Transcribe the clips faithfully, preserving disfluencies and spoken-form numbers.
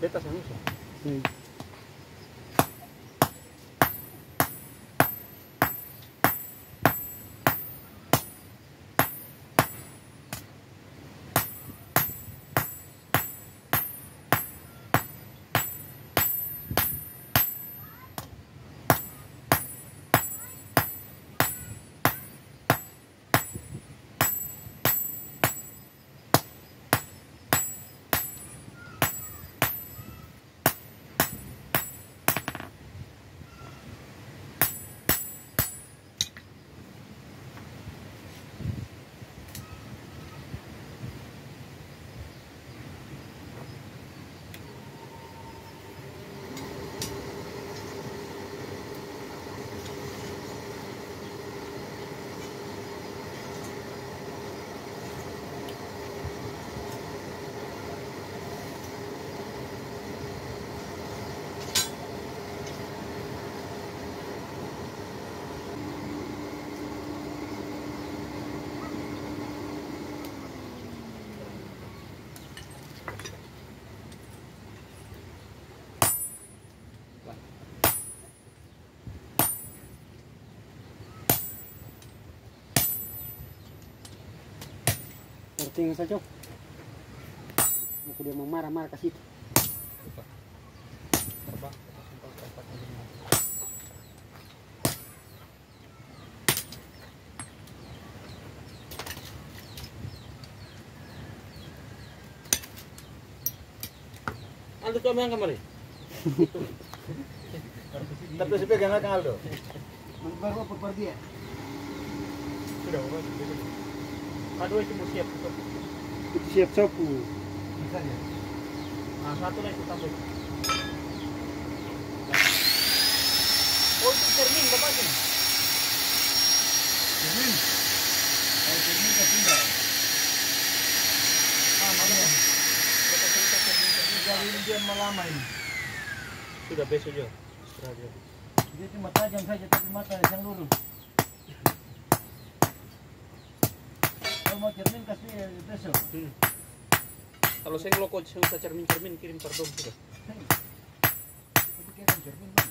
beta sama usa. Hmm. Tinggal saja. Aku dia mau marah-marah ke situ. Aldo kau main kemari? Tapi si pegang kan Aldo. Baru apa per dia? Sudah, aduh itu mau siap. Itu siap sapu. Misalnya. Nah, satu lagi tambah. Oh, itu cermin bapak ini. Cermin. Kalau cermin ke tinggal. Ah, mana? Bapak cerita cermin cermin. Jadi ini dia melama ini. Sudah besok juga. Istirahat aja. Dia cuma tajam saja tapi mata yang lurus. Kalau mau cermin kasih besok. Hmm. Kalau saya ngelokot saya usah cermin-cermin kirim pardon sudah. Tapi kita kan cermin mana?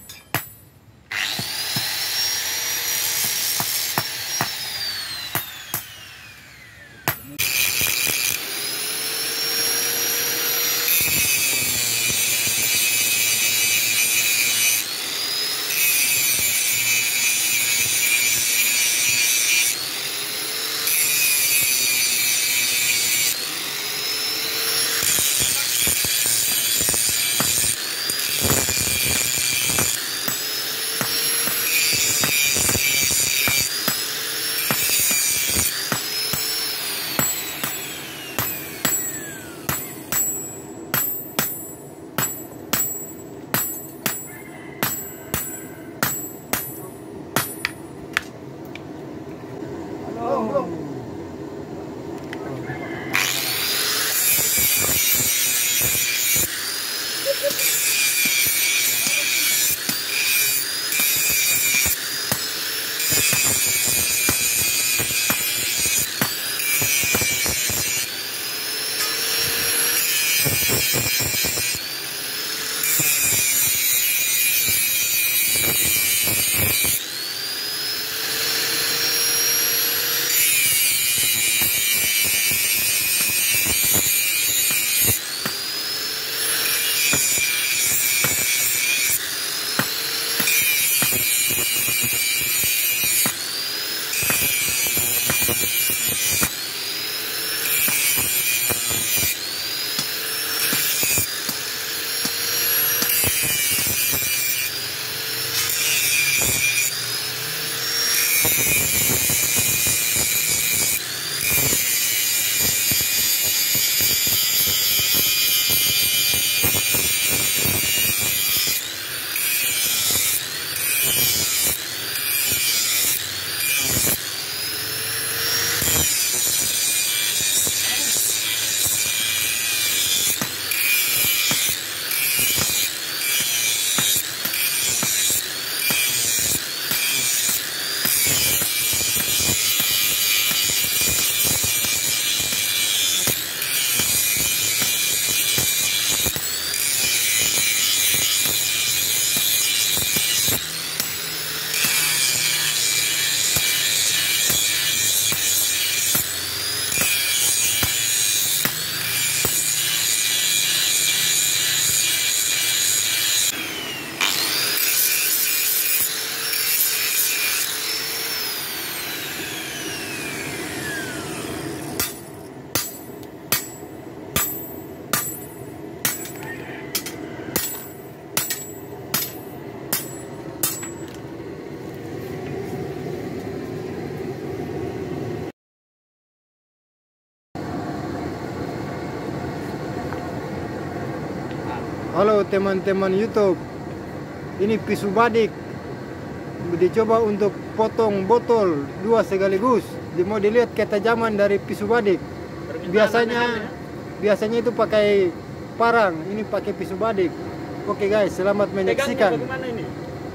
Halo teman-teman YouTube. Ini pisau badik. Dicoba untuk potong botol dua sekaligus. Mau dilihat ketajaman dari pisau badik. Biasanya biasanya itu pakai parang, ini pakai pisau badik. Oke guys, selamat menyaksikan. Bagaimana ini?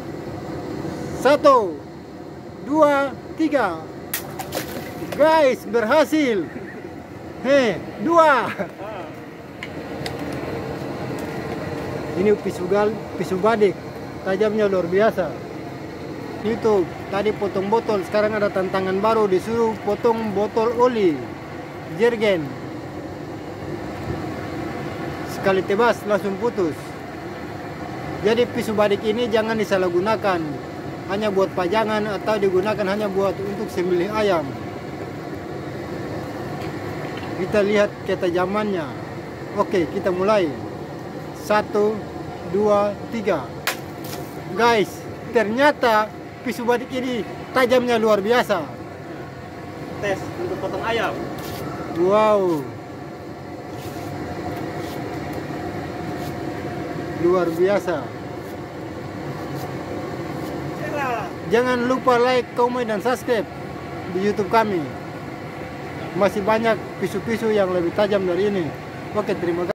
Satu, dua, tiga. Guys, berhasil. Heh, dua. Ini pisau gal, pisau badik, tajamnya luar biasa. YouTube tadi potong botol, sekarang ada tantangan baru, disuruh potong botol oli, jergen. Sekali tebas langsung putus. Jadi pisau badik ini jangan disalahgunakan, hanya buat pajangan atau digunakan hanya buat untuk sembelih ayam. Kita lihat ketajamannya. Oke, kita mulai. Satu, dua, tiga. Guys, ternyata pisau badik ini tajamnya luar biasa. Tes untuk potong ayam. Wow, luar biasa. Jangan lupa like, komen, dan subscribe di YouTube kami. Masih banyak pisau-pisau yang lebih tajam dari ini. Oke, terima kasih.